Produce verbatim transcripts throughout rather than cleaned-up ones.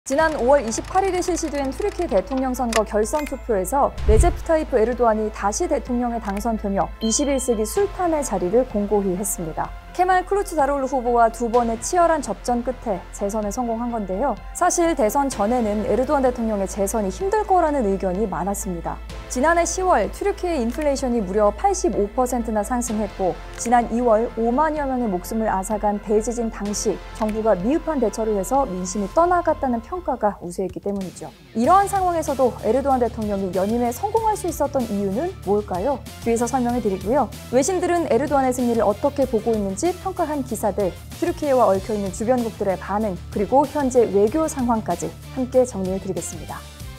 지난 오월 이십팔일에 실시된 튀르키예 대통령 선거 결선 투표에서 레제프 타이프 에르도안이 다시 대통령에 당선되며 이십일 세기 술탄의 자리를 공고히 했습니다. 케말 클루치다르올루 후보와 두 번의 치열한 접전 끝에 재선에 성공한 건데요. 사실 대선 전에는 에르도안 대통령의 재선이 힘들 거라는 의견이 많았습니다. 지난해 시월 튀르키예 인플레이션이 무려 팔십오 퍼센트나 상승했고 지난 이월 오만여 명의 목숨을 앗아간 대지진 당시 정부가 미흡한 대처를 해서 민심이 떠나갔다는 평가가 우세했기 때문이죠. 이러한 상황에서도 에르도안 대통령이 연임에 성공할 수 있었던 이유는 뭘까요? 뒤에서 설명해 드리고요. 외신들은 에르도안의 승리를 어떻게 보고 있는지 평가한 기사들, 튀르키예와 얽혀있는 주변국들의 반응, 그리고 현재 외교 상황까지 함께 정리해 드리겠습니다.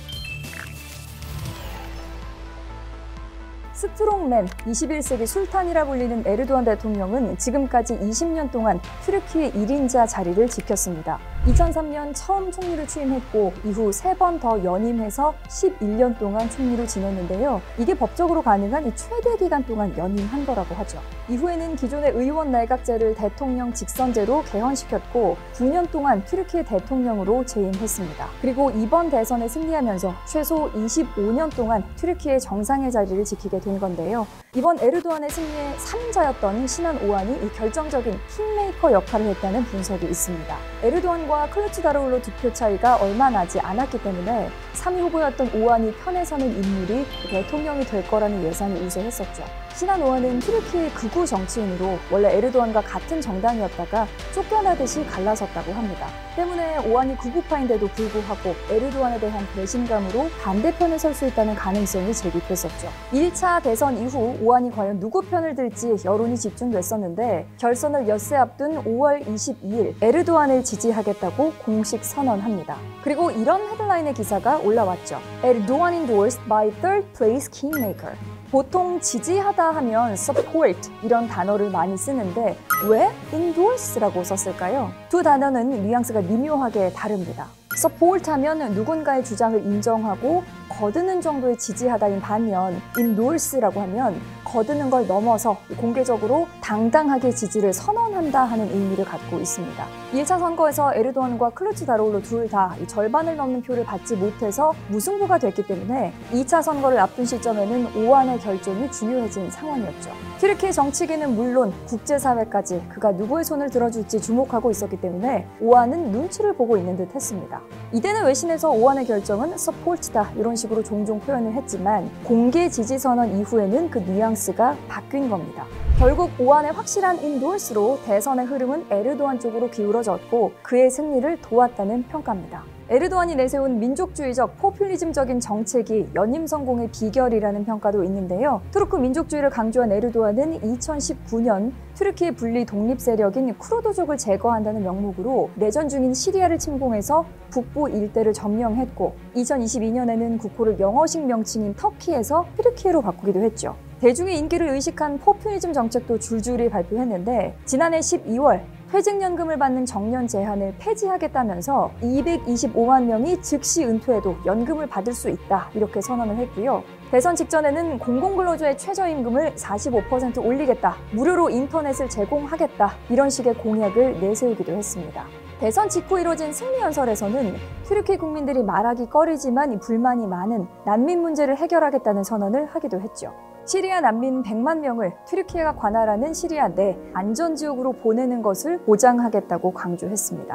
스트롱맨, 이십일 세기 술탄이라 불리는 에르도안 대통령은 지금까지 이십 년 동안 튀르키예 일 인자 자리를 지켰습니다. 이천삼 년 처음 총리를 취임했고 이후 세 번 더 연임해서 십일 년 동안 총리를 지냈는데요. 이게 법적으로 가능한 이 최대 기간 동안 연임한 거라고 하죠. 이후에는 기존의 의원 내각제를 대통령 직선제로 개헌시켰고 구 년 동안 튀르키예 대통령으로 재임했습니다. 그리고 이번 대선에 승리하면서 최소 이십오 년 동안 튀르키예 정상의 자리를 지키게 된 건데요. 이번 에르도안의 승리의 삼자였던 시난 오안이 이 결정적인 킹메이커 역할을 했다는 분석이 있습니다. 에르도안과 클루치다르올루 득표 차이가 얼마 나지 않았기 때문에 삼 위 후보였던 오안이 편에 서는 인물이 대통령이 될 거라는 예상이 우세했었죠. 시난 오안은 튀르키예 극우 정치인으로 원래 에르도안과 같은 정당이었다가 쫓겨나듯이 갈라섰다고 합니다. 때문에 오안이 극우파인데도 불구하고 에르도안에 대한 배신감으로 반대편에 설 수 있다는 가능성이 제기됐었죠. 일 차 대선 이후 오안이 과연 누구 편을 들지 여론이 집중됐었는데 결선을 엿새 앞둔 오월 이십이일 에르도안을 지지하겠다고 공식 선언합니다. 그리고 이런 헤드라인의 기사가 올라왔죠. 에르도안 endorsed by third place kingmaker. 보통 지지하다 하면 support 이런 단어를 많이 쓰는데 왜 endorse라고 썼을까요? 두 단어는 뉘앙스가 미묘하게 다릅니다. support 하면 누군가의 주장을 인정하고 거드는 정도의 지지하다인 반면 endorse라고 하면 거드는 걸 넘어서 공개적으로 당당하게 지지를 선언한다 하는 의미를 갖고 있습니다. 일 차 선거에서 에르도안과 클루치다르올루 둘 다 절반을 넘는 표를 받지 못해서 무승부가 됐기 때문에 이 차 선거를 앞둔 시점에는 오안의 결정이 중요해진 상황이었죠. 튀르키예 정치계는 물론 국제사회까지 그가 누구의 손을 들어줄지 주목하고 있었기 때문에 오안은 눈치를 보고 있는 듯 했습니다. 이때는 외신에서 오안의 결정은 support다 이런 식으로 종종 표현을 했지만 공개 지지 선언 이후에는 그 뉘앙스가 바뀐 겁니다. 결국 오안의 확실한 인도스로 대선의 흐름은 에르도안 쪽으로 기울어졌고 그의 승리를 도왔다는 평가입니다. 에르도안이 내세운 민족주의적 포퓰리즘적인 정책이 연임 성공의 비결이라는 평가도 있는데요. 투르크 민족주의를 강조한 에르도안은 이천십구 년 튀르키예 분리 독립 세력인 쿠르드족을 제거한다는 명목으로 내전 중인 시리아를 침공해서 북부 일대를 점령했고 이천이십이 년에는 국호를 영어식 명칭인 터키에서 튀르키예로 바꾸기도 했죠. 대중의 인기를 의식한 포퓰리즘 정책도 줄줄이 발표했는데 지난해 십이월 퇴직연금을 받는 정년 제한을 폐지하겠다면서 이백이십오만 명이 즉시 은퇴해도 연금을 받을 수 있다 이렇게 선언을 했고요. 대선 직전에는 공공근로자의 최저임금을 사십오 퍼센트 올리겠다, 무료로 인터넷을 제공하겠다 이런 식의 공약을 내세우기도 했습니다. 대선 직후 이뤄진 승리연설에서는 튀르키예 국민들이 말하기 꺼리지만 불만이 많은 난민 문제를 해결하겠다는 선언을 하기도 했죠. 시리아 난민 백만 명을 튀르키예가 관할하는 시리아 내 안전지역으로 보내는 것을 보장하겠다고 강조했습니다.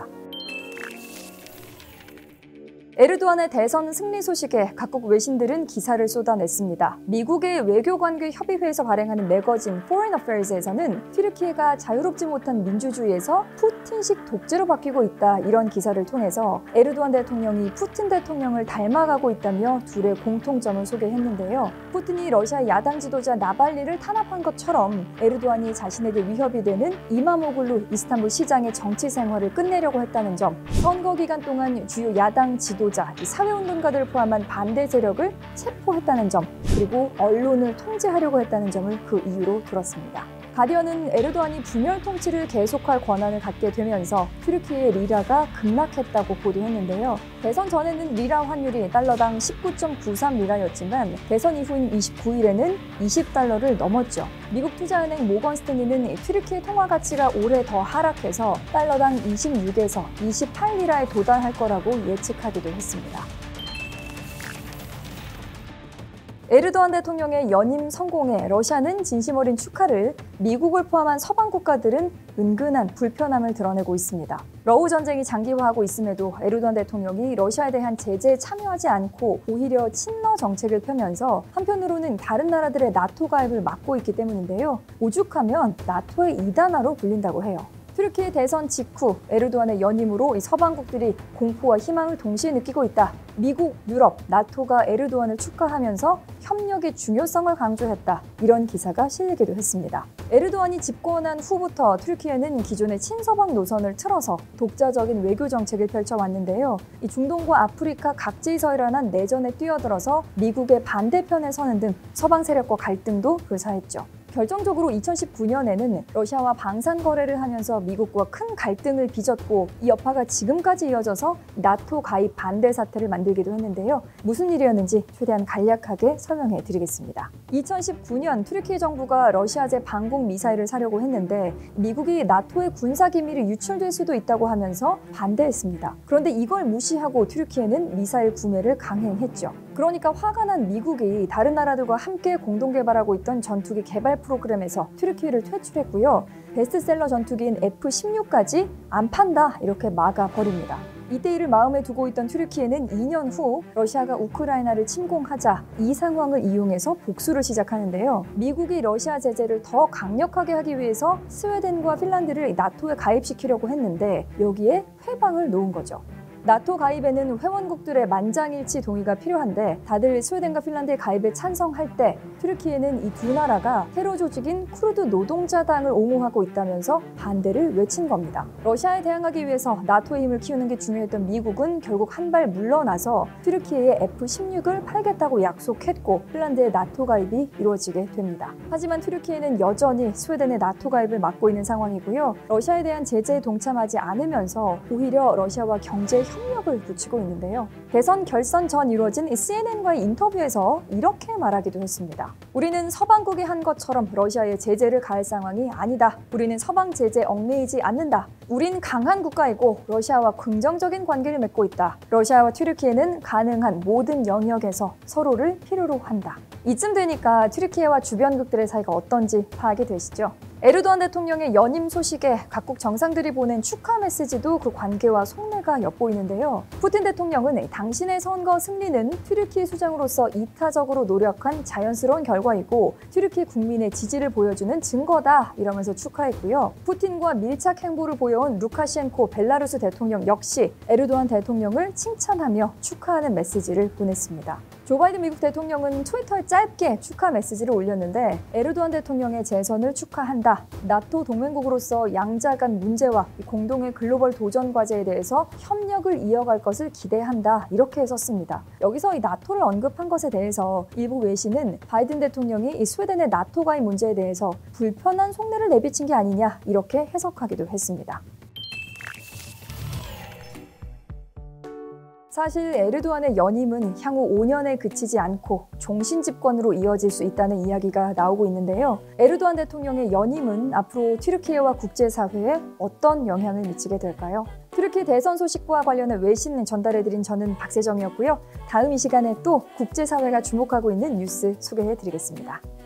에르도안의 대선 승리 소식에 각국 외신들은 기사를 쏟아냈습니다. 미국의 외교관계협의회에서 발행하는 매거진 Foreign Affairs에서는 튀르키예가 자유롭지 못한 민주주의에서 푸틴식 독재로 바뀌고 있다 이런 기사를 통해서 에르도안 대통령이 푸틴 대통령을 닮아가고 있다며 둘의 공통점을 소개했는데요. 푸틴이 러시아 야당 지도자 나발리를 탄압한 것처럼 에르도안이 자신에게 위협이 되는 이마모글루 이스탄불 시장의 정치 생활을 끝내려고 했다는 점, 선거 기간 동안 주요 야당 지도 사회운동가들을 포함한 반대 세력을 체포했다는 점, 그리고 언론을 통제하려고 했다는 점을 그 이유로 들었습니다. 가디언은 에르도안이 분열 통치를 계속할 권한을 갖게 되면서 튀르키예의 리라가 급락했다고 보도했는데요. 대선 전에는 리라 환율이 달러당 십구 점 구삼 리라였지만 대선 이후인 이십구 일에는 이십 달러를 넘었죠. 미국 투자은행 모건 스탠리는 튀르키예 통화 가치가 올해 더 하락해서 달러당 이십육에서 이십팔 리라에 도달할 거라고 예측하기도 했습니다. 에르도안 대통령의 연임 성공에 러시아는 진심 어린 축하를, 미국을 포함한 서방 국가들은 은근한 불편함을 드러내고 있습니다. 러우 전쟁이 장기화하고 있음에도 에르도안 대통령이 러시아에 대한 제재에 참여하지 않고 오히려 친러 정책을 펴면서 한편으로는 다른 나라들의 나토 가입을 막고 있기 때문인데요. 오죽하면 나토의 이단화로 불린다고 해요. 튀르키예 대선 직후 에르도안의 연임으로 서방국들이 공포와 희망을 동시에 느끼고 있다. 미국, 유럽, 나토가 에르도안을 축하하면서 협력의 중요성을 강조했다. 이런 기사가 실리기도 했습니다. 에르도안이 집권한 후부터 튀르키예는 기존의 친서방 노선을 틀어서 독자적인 외교 정책을 펼쳐왔는데요. 이 중동과 아프리카 각지에서 일어난 내전에 뛰어들어서 미국의 반대편에 서는 등 서방 세력과 갈등도 묘사했죠. 결정적으로 이천십구 년에는 러시아와 방산 거래를 하면서 미국과 큰 갈등을 빚었고 이 여파가 지금까지 이어져서 나토 가입 반대 사태를 만들기도 했는데요. 무슨 일이었는지 최대한 간략하게 설명해 드리겠습니다. 이천십구 년 튀르키예 정부가 러시아제 방공 미사일을 사려고 했는데 미국이 나토의 군사 기밀이 유출될 수도 있다고 하면서 반대했습니다. 그런데 이걸 무시하고 튀르키예는 미사일 구매를 강행했죠. 그러니까 화가 난 미국이 다른 나라들과 함께 공동 개발하고 있던 전투기 개발 프로그램에서 튀르키예를 퇴출했고요. 베스트셀러 전투기인 에프 십육까지 안 판다 이렇게 막아버립니다. 이때 이를 마음에 두고 있던 튀르키예는 이 년 후 러시아가 우크라이나를 침공하자 이 상황을 이용해서 복수를 시작하는데요. 미국이 러시아 제재를 더 강력하게 하기 위해서 스웨덴과 핀란드를 나토에 가입시키려고 했는데 여기에 회방을 놓은 거죠. 나토 가입에는 회원국들의 만장일치 동의가 필요한데 다들 스웨덴과 핀란드의 가입에 찬성할 때 튀르키예는 이 두 나라가 테러 조직인 쿠르드 노동자당을 옹호하고 있다면서 반대를 외친 겁니다. 러시아에 대항하기 위해서 나토의 힘을 키우는 게 중요했던 미국은 결국 한 발 물러나서 튀르키예의 에프 십육을 팔겠다고 약속했고 핀란드의 나토 가입이 이루어지게 됩니다. 하지만 튀르키예는 여전히 스웨덴의 나토 가입을 막고 있는 상황이고요. 러시아에 대한 제재에 동참하지 않으면서 오히려 러시아와 경제 협력을 붙이고 있는데요. 대선 결선 전 이루어진 씨엔엔과의 인터뷰에서 이렇게 말하기도 했습니다. 우리는 서방국이 한 것처럼 러시아에 제재를 가할 상황이 아니다. 우리는 서방 제재에 얽매이지 않는다. 우린 강한 국가이고 러시아와 긍정적인 관계를 맺고 있다. 러시아와 튀르키예는 가능한 모든 영역에서 서로를 필요로 한다. 이쯤 되니까 튀르키예와 주변국들의 사이가 어떤지 파악이 되시죠? 에르도안 대통령의 연임 소식에 각국 정상들이 보낸 축하 메시지도 그 관계와 속내가 엿보이는데요. 푸틴 대통령은 당신의 선거 승리는 튀르키예 수장으로서 이타적으로 노력한 자연스러운 결과이고 튀르키예 국민의 지지를 보여주는 증거다 이러면서 축하했고요. 푸틴과 밀착 행보를 보여온 루카셴코 벨라루스 대통령 역시 에르도안 대통령을 칭찬하며 축하하는 메시지를 보냈습니다. 조 바이든 미국 대통령은 트위터에 짧게 축하 메시지를 올렸는데 에르도안 대통령의 재선을 축하한다. 나토 동맹국으로서 양자 간 문제와 공동의 글로벌 도전 과제에 대해서 협력을 이어갈 것을 기대한다. 이렇게 썼습니다. 여기서 이 나토를 언급한 것에 대해서 일부 외신은 바이든 대통령이 이 스웨덴의 나토 가입 문제에 대해서 불편한 속내를 내비친 게 아니냐 이렇게 해석하기도 했습니다. 사실 에르도안의 연임은 향후 오 년에 그치지 않고 종신 집권으로 이어질 수 있다는 이야기가 나오고 있는데요. 에르도안 대통령의 연임은 앞으로 튀르키예와 국제사회에 어떤 영향을 미치게 될까요? 튀르키예 대선 소식과 관련해 외신 전달해드린 저는 박세정이었고요. 다음 이 시간에 또 국제사회가 주목하고 있는 뉴스 소개해드리겠습니다.